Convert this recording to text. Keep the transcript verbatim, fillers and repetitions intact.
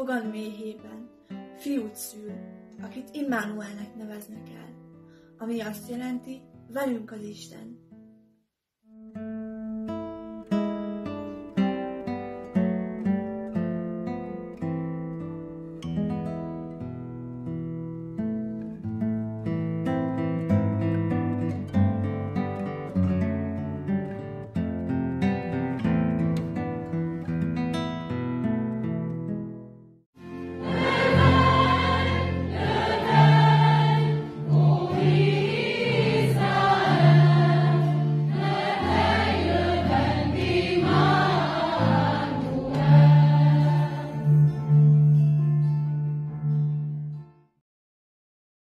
fogad méhében fiút szül, akit Immanuelnek neveznek el, ami azt jelenti, velünk az Isten.